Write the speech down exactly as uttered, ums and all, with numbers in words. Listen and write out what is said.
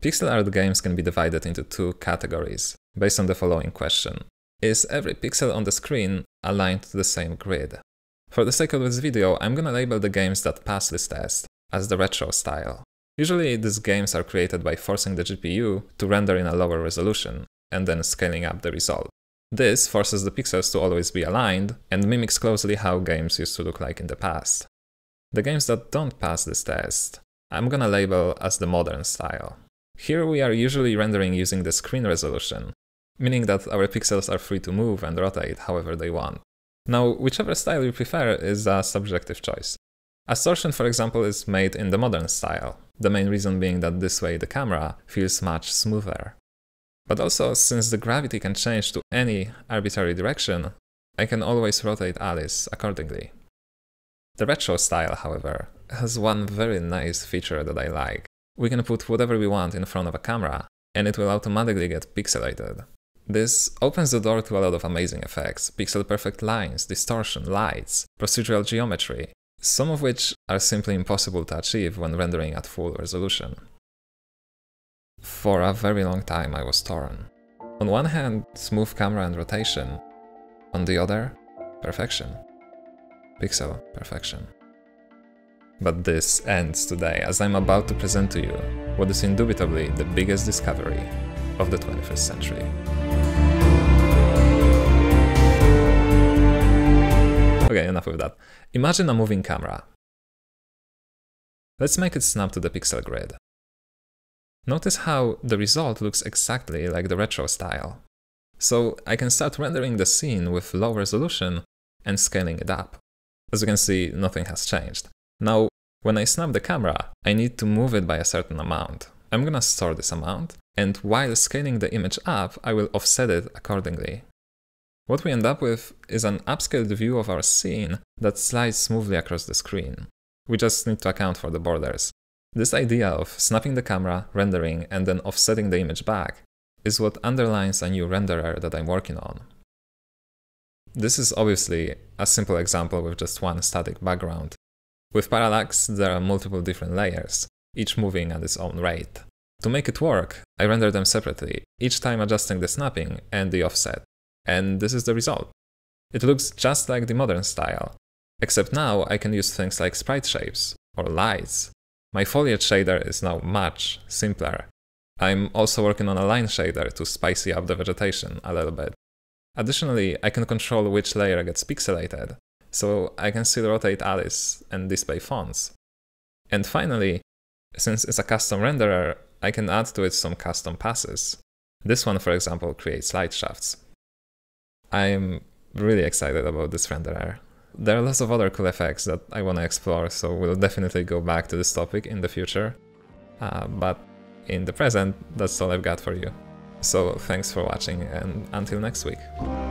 Pixel art games can be divided into two categories, based on the following question. Is every pixel on the screen aligned to the same grid? For the sake of this video, I'm gonna label the games that pass this test as the retro style. Usually these games are created by forcing the G P U to render in a lower resolution, and then scaling up the result. This forces the pixels to always be aligned, and mimics closely how games used to look like in the past. The games that don't pass this test, I'm gonna label as the modern style. Here we are usually rendering using the screen resolution, meaning that our pixels are free to move and rotate however they want. Now, whichever style you prefer is a subjective choice. Assortion, for example, is made in the modern style, the main reason being that this way the camera feels much smoother. But also, since the gravity can change to any arbitrary direction, I can always rotate Alice accordingly. The retro style, however, has one very nice feature that I like. We can put whatever we want in front of a camera, and it will automatically get pixelated. This opens the door to a lot of amazing effects, pixel-perfect lines, distortion, lights, procedural geometry, some of which are simply impossible to achieve when rendering at full resolution. For a very long time I was torn. On one hand, smooth camera and rotation. On the other, perfection. Pixel perfection. But this ends today, as I'm about to present to you what is indubitably the biggest discovery of the twenty-first century. Okay, enough with that. Imagine a moving camera. Let's make it snap to the pixel grid. Notice how the result looks exactly like the retro style. So I can start rendering the scene with low resolution and scaling it up. As you can see, nothing has changed. Now, when I snap the camera, I need to move it by a certain amount. I'm gonna store this amount, and while scaling the image up, I will offset it accordingly. What we end up with is an upscaled view of our scene that slides smoothly across the screen. We just need to account for the borders. This idea of snapping the camera, rendering, and then offsetting the image back is what underlines a new renderer that I'm working on. This is obviously a simple example with just one static background. With parallax, there are multiple different layers, each moving at its own rate. To make it work, I render them separately, each time adjusting the snapping and the offset. And this is the result. It looks just like the modern style, except now I can use things like sprite shapes or lights. My foliage shader is now much simpler. I'm also working on a line shader to spicy up the vegetation a little bit. Additionally, I can control which layer gets pixelated, so I can still rotate Alice and display fonts. And finally, since it's a custom renderer, I can add to it some custom passes. This one, for example, creates light shafts. I'm really excited about this renderer. There are lots of other cool effects that I want to explore, so we'll definitely go back to this topic in the future. Uh, but in the present, that's all I've got for you. So thanks for watching, and until next week.